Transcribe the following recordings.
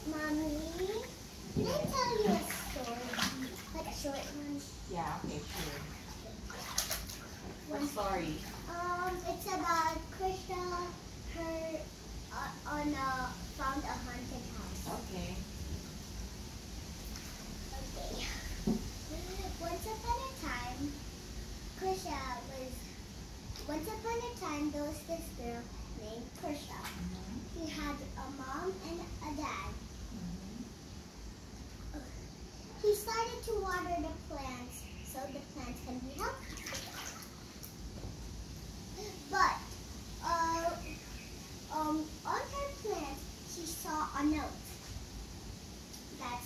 Mommy, can I tell you a story? Like a short one? Yeah, okay, sure. What story? It's about Krishna, her, found a haunted house. Okay. Okay. Once upon a time, Krishna was. Once upon a time, there was this girl named Krishna. She had a mom and a dad. He started to water the plants so the plants can be healthy. But on her plants, she saw a note that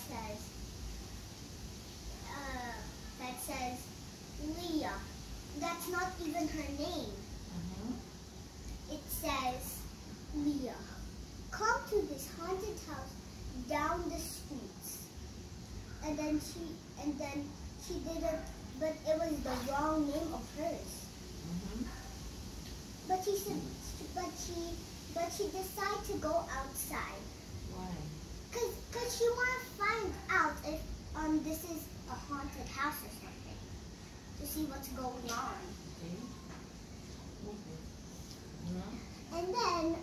says Leah. That's not even her name. It says, Leah, come to this haunted house down the streets. And then she did it, but it was the wrong name of hers. But she said, but she decided to go outside. Why? Cause she want to find out if this is a haunted house or something, to see what's going on. And then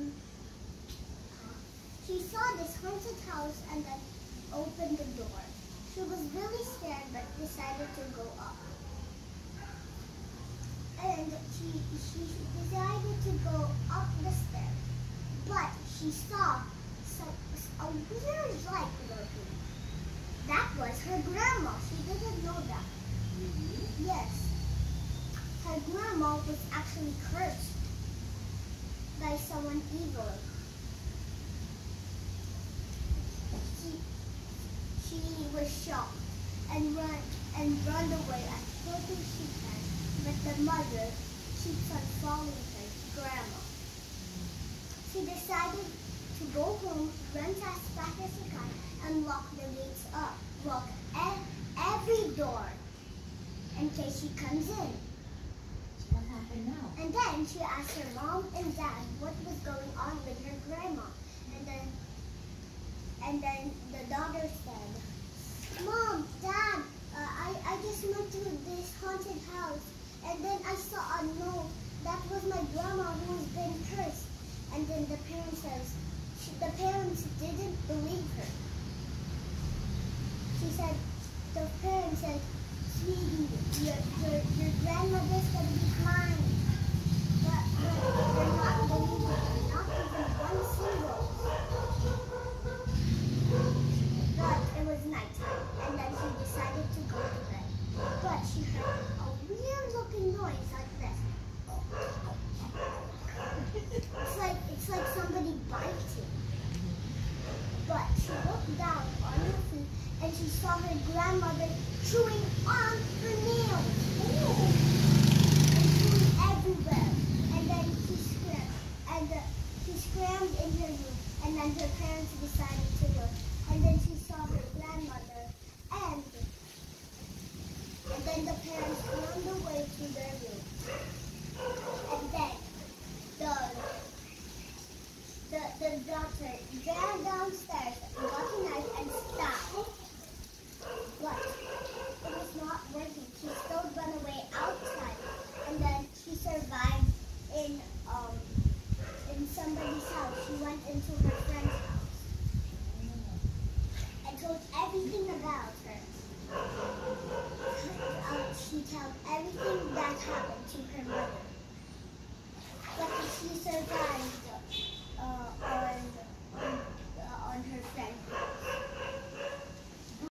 she saw this haunted house and then opened the door. She was really scared but decided to go up. And she decided to go up the stairs. But she saw a weird light looking. That was her grandma. She didn't know that. Really? Yes. Her grandma was actually cursed by someone evil. She was shocked and run away as quickly as she can. But the mother keeps on following her grandma. She decided to go home, run as fast as she can, and lock the gates up. Lock every door in case she comes in. What happened now? And then she asked her mom and dad what was going on with her grandma. And then the daughter said, Mom, Dad, I just went to this haunted house. And then I saw a note. That was my grandma who was being cursed. And then the parents didn't believe her. The parents said, Sweetie, your grandmother's going to be fine. But they're not believing her, not even one single. But it was nighttime, and then she decided to go to bed. But she heard a weird looking noise like this. It's like somebody biting. But she looked down on her feet and she saw her grandmother chewing on her nails. And chewing everywhere. And then she screamed. And she screamed in her room. And then her parents decided to look. And then she saw her grandmother. And then the parents ran away to their room. And then the daughter ran downstairs, got a knife, and stabbed. But it was not working. She still ran away outside, and then she survived in somebody's house. She went into her friend's